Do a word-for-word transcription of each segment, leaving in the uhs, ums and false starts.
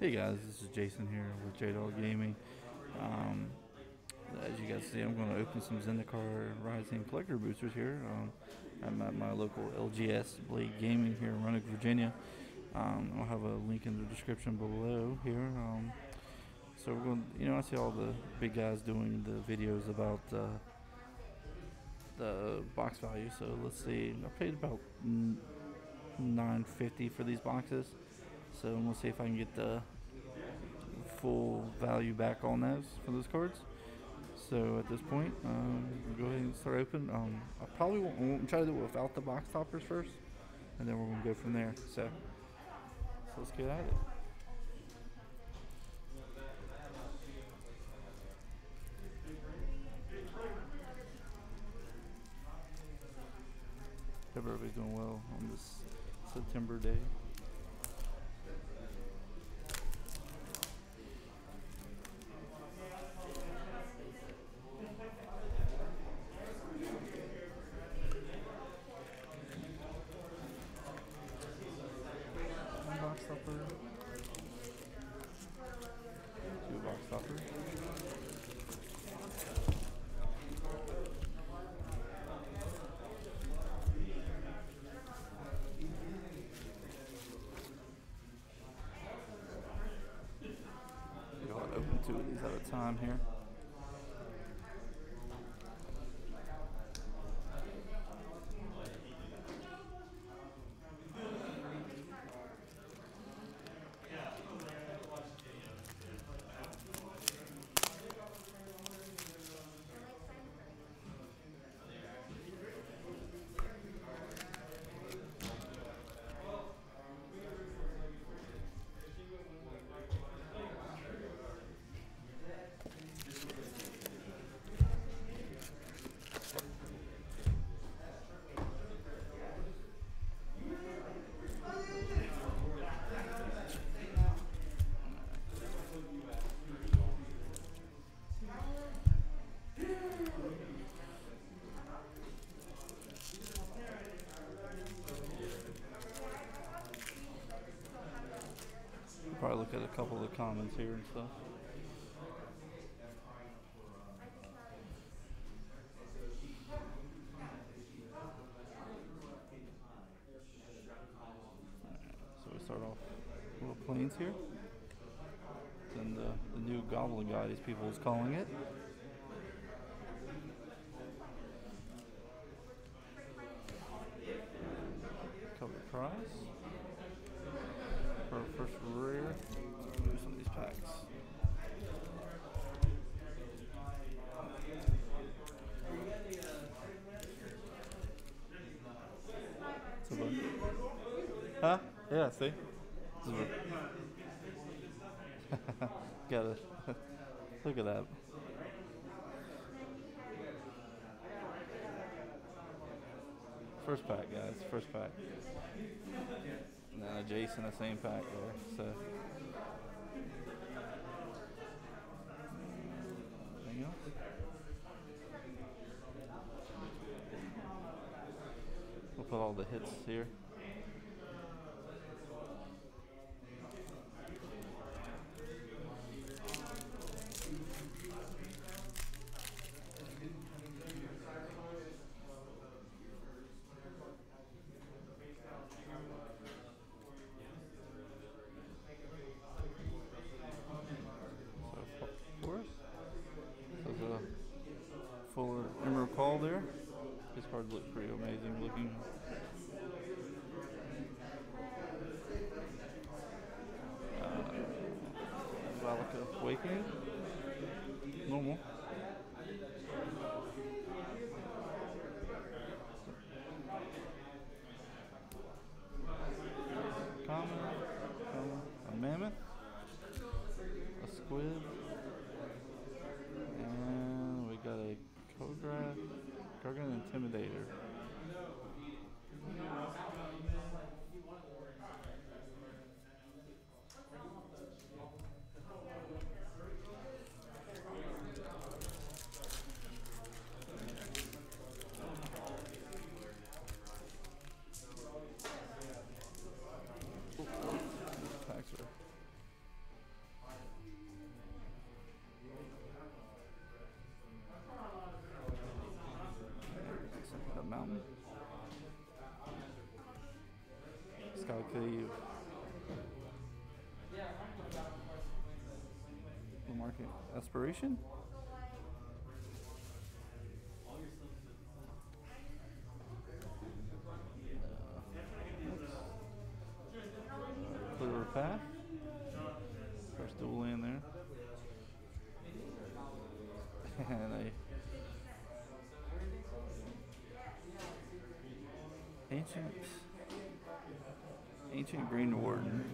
Hey guys, this is Jason here with J Dog Gaming. Um, as you guys see, I'm going to open some Zendikar Rising Collector Boosters here. Um, I'm at my local L G S Blade Gaming here in Roanoke, Virginia. Um, I'll have a link in the description below here. Um, so we're going, you know, I see all the big guys doing the videos about uh, the box value. So let's see, I paid about nine fifty for these boxes. So we'll see if I can get the full value back on those for those cards. So at this point, um, we'll go ahead and start open. Um, I probably won't, won't try to do it without the box toppers first, and then we're gonna go from there. So, so let's get at it. Hope everybody's doing well on this September day. One box topper, two box topper. Go ahead and open two of these at a time here. Probably look at a couple of the comments here and stuff. So we start off little planes here. Then the, the new Goblin God, as people is calling it. Cover prize. For our first rare, let's move some of these packs. So huh? Yeah, see? Got it. Look at that. First pack, guys. First pack. Nah, Jason, the same pack there. So. Anything else? We'll put all the hits here. Full Emerald Call there. His cards look pretty amazing looking. Uh, Valaka Awakening. Normal. Common. Common. A Mammoth. A Squid. And we got a Kogra, Gargan Intimidator. of the market aspiration. Clear path. First dual land there. And a ancient ancient green warden.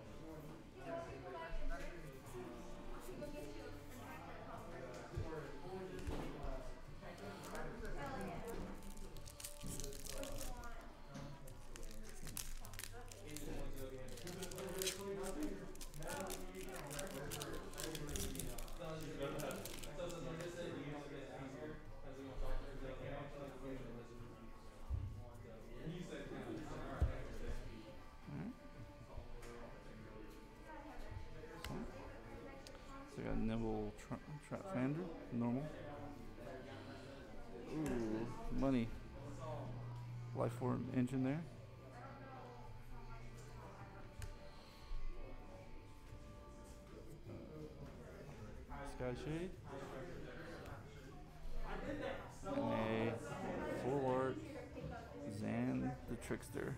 So I got Nimble tra Trapfander, normal. Ooh, money. Life form engine there. Sky Shade. And a full art Zan the Trickster.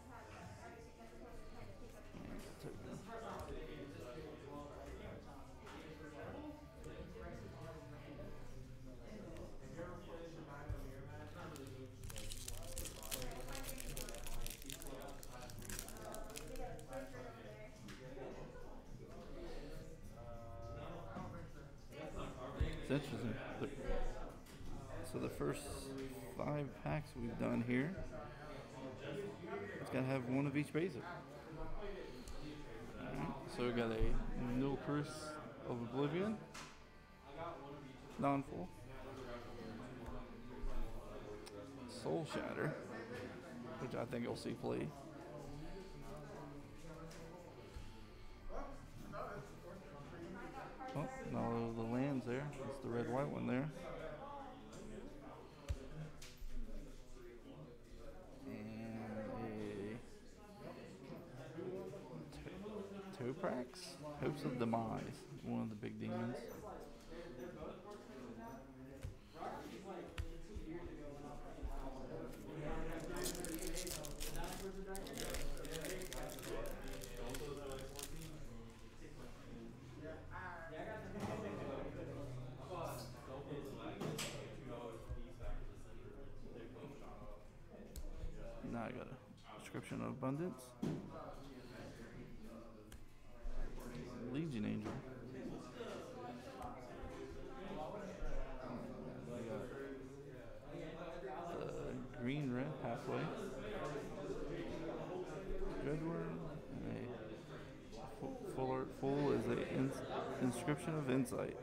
It's interesting. The, so the first five packs we've done here, it's got to have one of each basic. Alright, so we got a Null Curse of Oblivion, non-full. Soul Shatter, which I think you'll see play. Oh, no, the lands there. It's the red white one there. And a Toprax, Hopes of Demise, one of the big demons. Now I got a description of abundance. Legion Angel. I got the green red pathway. Dreadworm and a full art full is a ins inscription of insight.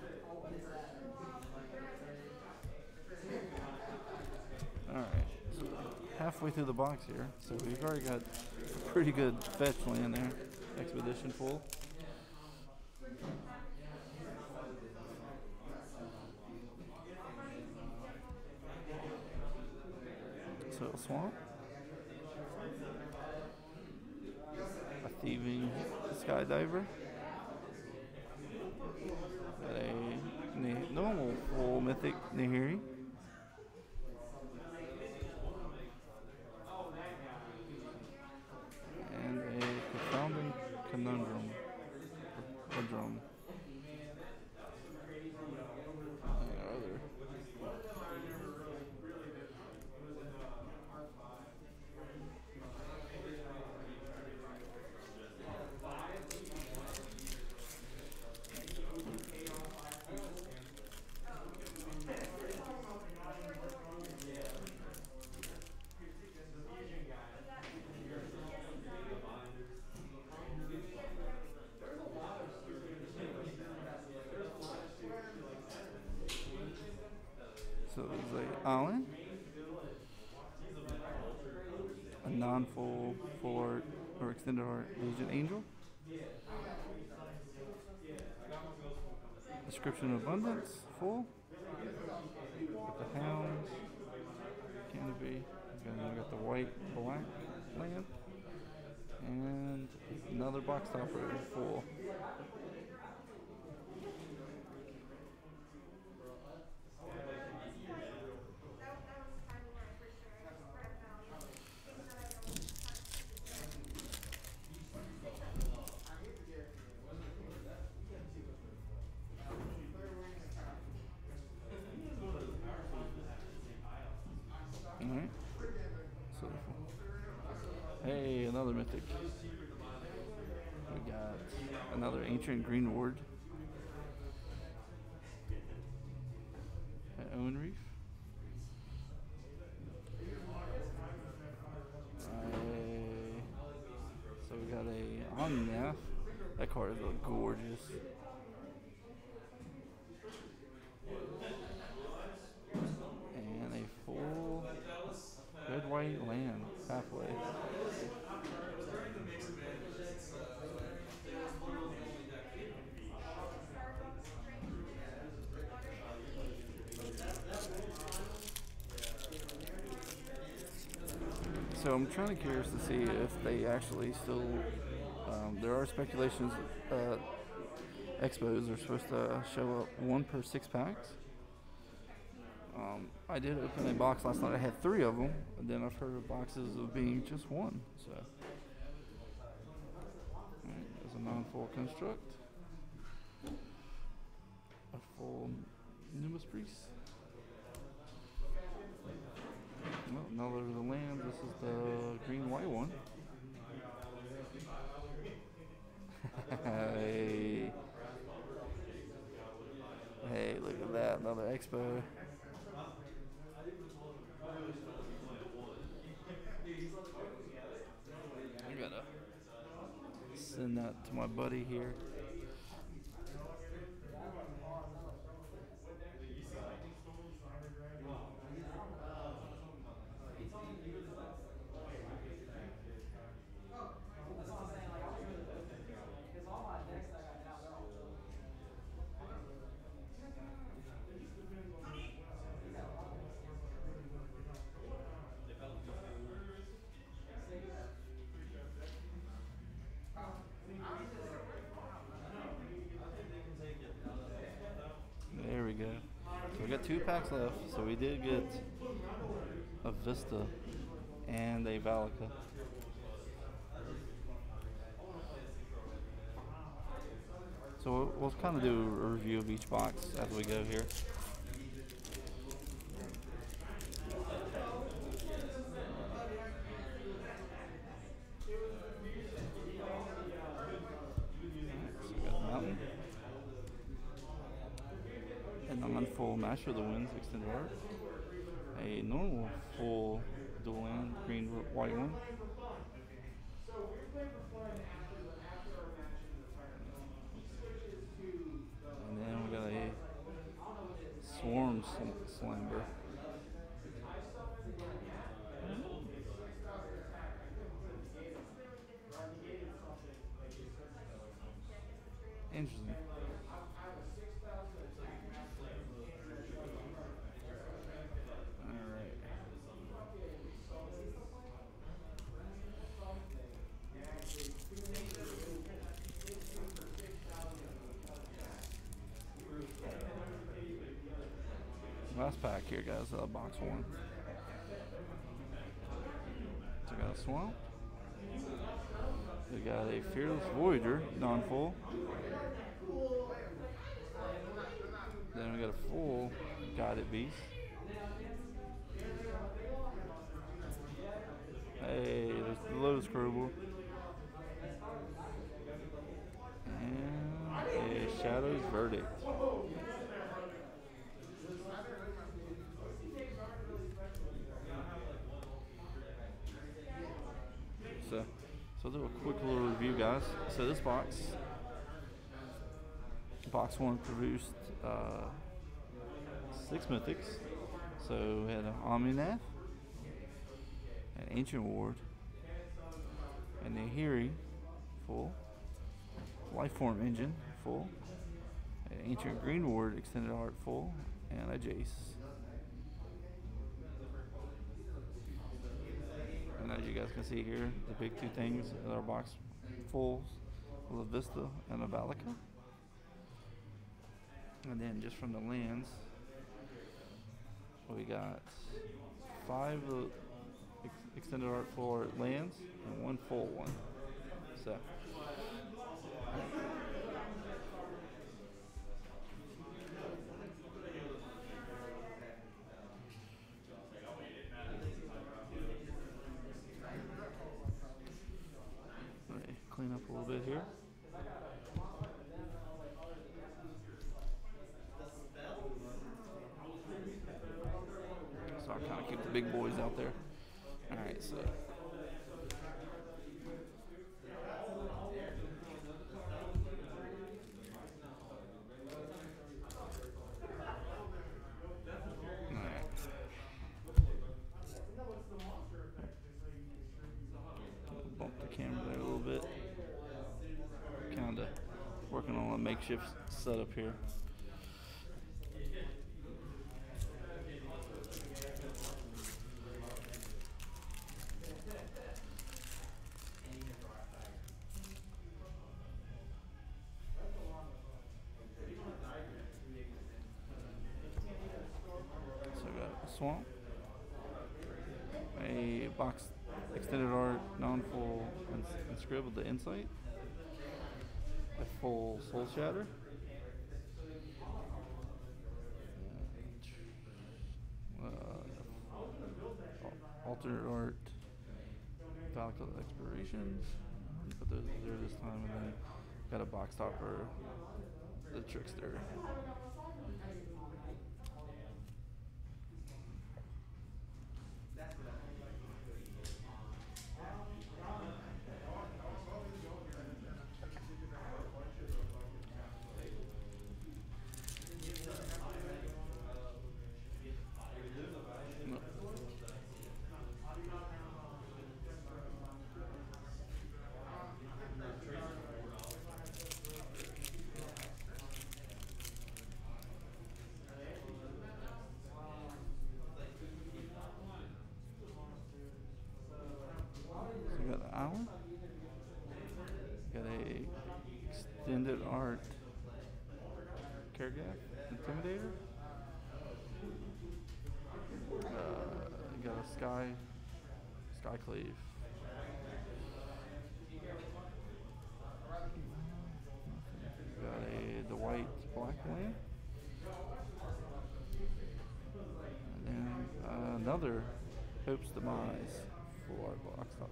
Alright, so halfway through the box here, so we've already got a pretty good fetch land there. Expedition full. So Swamp. A Thieving Skydiver. Got a normal full mythic Nahiri. And a Confounding Conundrum. A drum. Other. So there's a Allen, a non-full, full art, or extended art Legion Angel, Description of Abundance, full, with the Hounds, Canopy, and then we got the white, black land, And another box topper full. Alright. So, hey, another mythic. We got another ancient green ward. Owen Reef. Right. So we got a Omnath. That card is gorgeous. And a full red white land halfway. So I'm trying to curious to see if they actually still. Um, there are speculations. Uh, Expos are supposed to show up one per six packs. Um, I did open a box last night. I had three of them, and then I've heard of boxes of being just one. So, right, there's a non-full construct, a full Nimbus Priest. Well, now there's the land. This is the green white one. Hey. Hey, look at that. Another Expo. I gotta send that to my buddy here. There we go. So we got two packs left. So we did get a Vista and a Valika. So we'll, we'll kind of do a review of each box as we go here. So we got Mountain. A non-full Master of the Winds extended art. A normal full dual land green white one. And then we got a Swarm Slamber. Interesting. Alright. Last pack here, guys. Uh, box one. So we got a Swamp. We got a Fearless Voyager, non-full. Then we got a full Guided Beast. Hey, there's the Lotus Crowbar. And a Shadow's Verdict. So, so I'll do a quick little review, guys. So this box, box one produced uh, six mythics. So we had an Omnath, an Ancient Ward, and a Nahiri, full. Lifeform Engine, full. An Ancient Green Ward, extended art, full, and a Jace. And as you guys can see here, the big two things in our box full of a Vista and a Valica. And then just from the lands, we got five uh, ex extended art for lands and one full one. So. Clean up a little bit here. So I'll kind of keep the big boys out there. Alright, so. Alright. Bump the camera there a little bit. Kind of working on a makeshift setup here. So I got a swamp, a box extended art non-full and, and scribbled the insight, a full soul shatter, uh, alternate art, Valica explorations. Put those there this time, and then got a box topper, the trickster. Hour. Got a extended art Caregap Intimidator. Uh, got a sky Skyclave. Got a the white black lane. And then uh, another Hope's Demise for our box topper.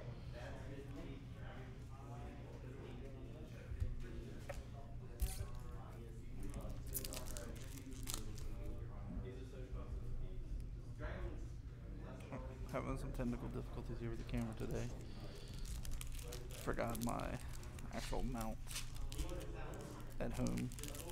Having some technical difficulties here with the camera today. Forgot my actual mount at home.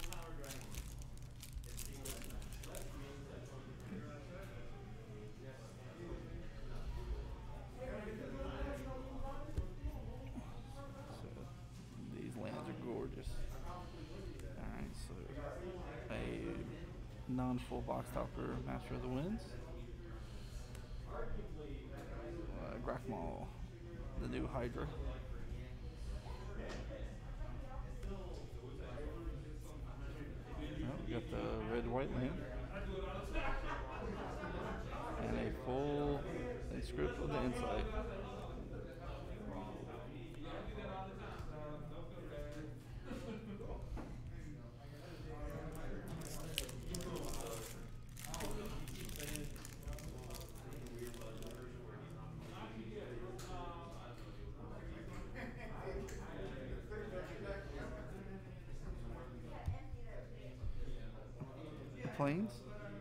So these lands are gorgeous. Alright, so a non-full box topper Master of the Winds. Uh, Grackmaw, the new Hydra. Oh, we got the red white land. And a full inscript of the insight. Planes,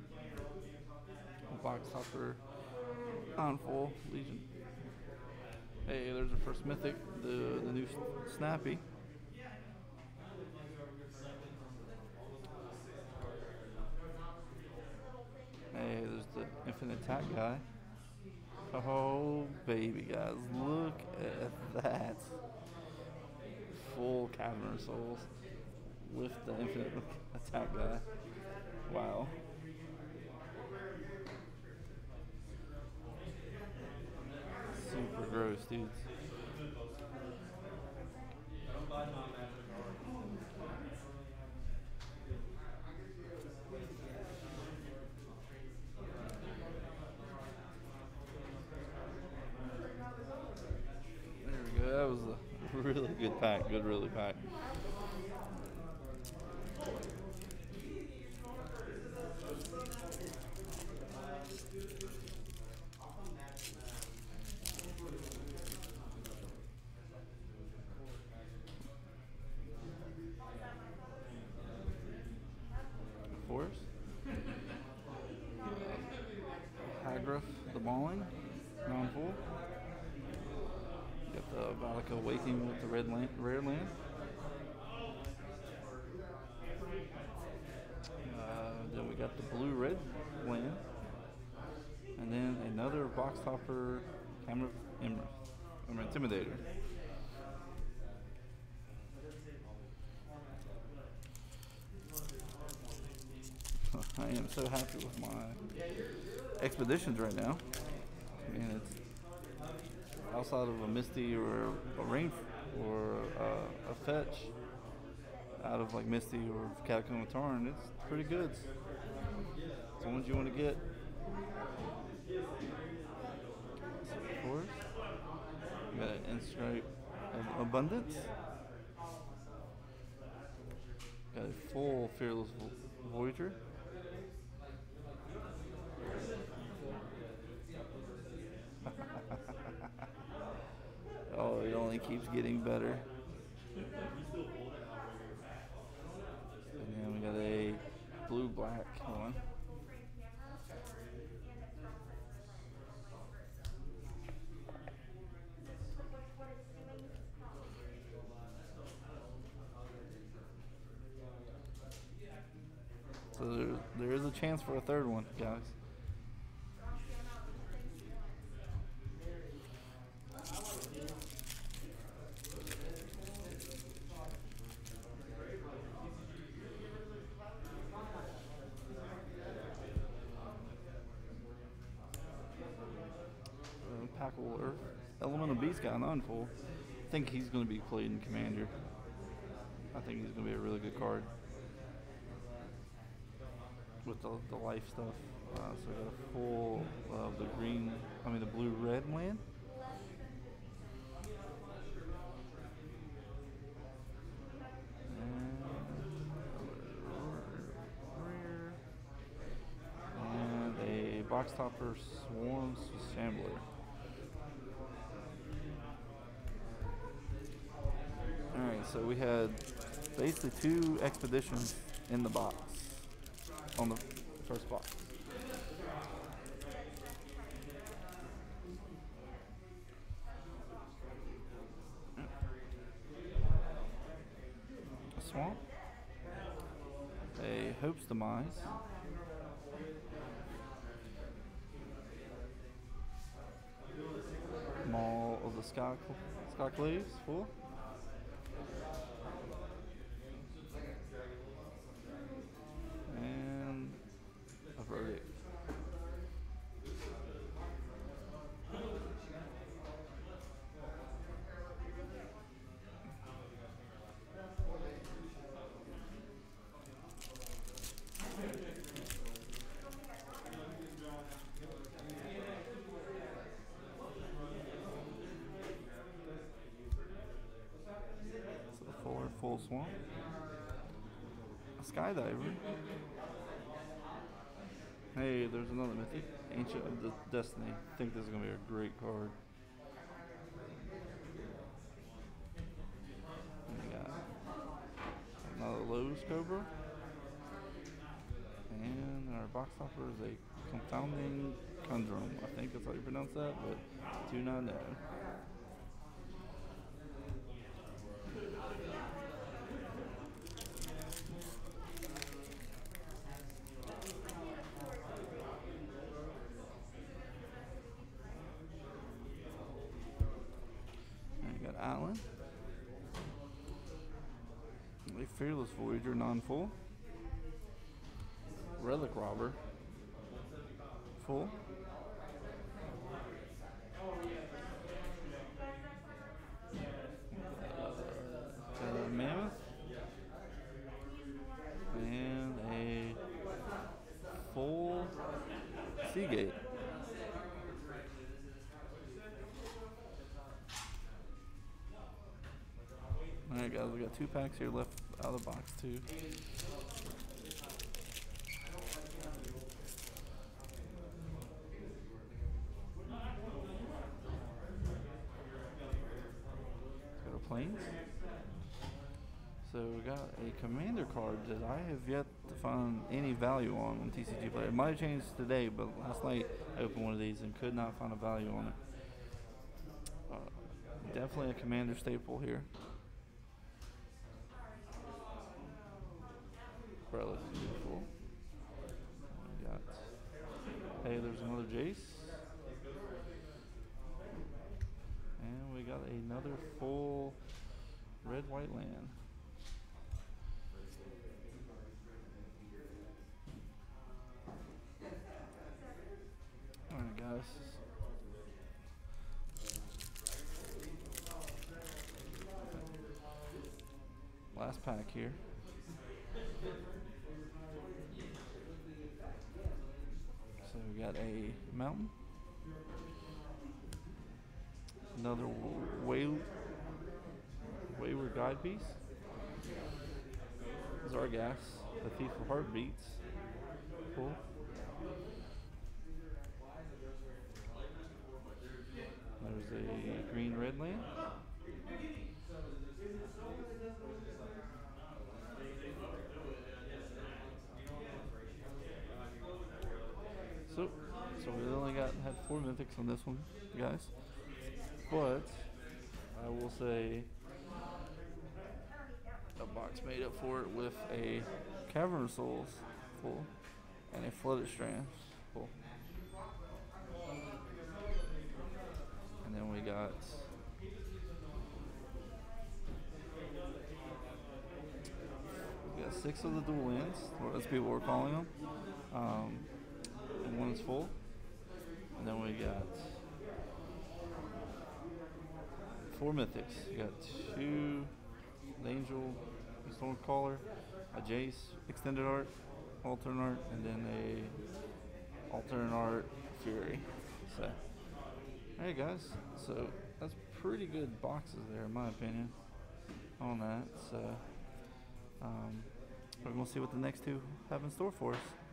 box topper, on full Legion. Hey, there's our first mythic, the the new Snappy. Hey, there's the Infinite Attack guy. Oh baby, guys, look at that! Full Cavern of Souls with the Infinite Attack guy. Wow. gross, dudes. There we go. That was a really good pack. Good, really pack. Force. Hagrath, the Mauling, non-full. Got the Valaka Waking with the red land, rare land. Uh, then we got the blue red land. And then another box topper camera im- um, intimidator. I am so happy with my expeditions right now. I mean, it's outside of a Misty or a Rain or uh, a Fetch, out of like Misty or Catacomb of Tarn, it's pretty good. It's the ones you want to get. So of course, we got an Inscribe of Abundance. Got a full Fearless Vo- Voyager. Oh, it only keeps getting better. And then we got a blue-black one. So there, there is a chance for a third one, guys. Uh, Packable Earth. Elemental Beast guy, non-full. I think he's going to be played in Commander. I think he's going to be a really good card with the, the life stuff. Uh, so we got a full of the green, I mean the blue-red land. And a box topper Swarms Shambler. Alright, so we had basically two expeditions in the box on the first box. A Swamp, a Hope's Demise, Maul of the Sky, Skyclaves, full. And a Verdict. So full full swamp. A Skydiver. Hey, there's another mythic. Ancient of the Destiny. I think this is going to be a great card. And we got another Lowe's Cobra. And our box topper is a Confounding Conundrum. I think that's how you pronounce that, but do not know. Island, a Fearless Voyager non-full, Relic Robber, full, Seagate. Alright guys, we got two packs here left out of the box too. Let's go to Plains. So we got a commander card that I have yet to find any value on on T C G Player. It might have changed today, but last night I opened one of these and could not find a value on it. Uh, definitely a commander staple here. Bro, looks beautiful. We got, hey, there's another Jace. And we got another full red white land. Alright guys. Last pack here. So we got a mountain. Another way, wayward guide piece. Zargas, the Thief of Heartbeats. Cool. There's a green red land. So, so we only got had four mythics on this one, guys. But I will say the box made up for it with a Cavern of Souls full and a Flooded Strand full. And then we got we got six of the dual lands, or as people were calling them. Um, and one is full. And then we got four mythics. We got two Angel, Stormcaller, a Jace, Extended Art, Alternate Art, and then a Alternate Art Fury. So, alright guys, so that's pretty good boxes there in my opinion on that. So, um, we're gonna see what the next two have in store for us.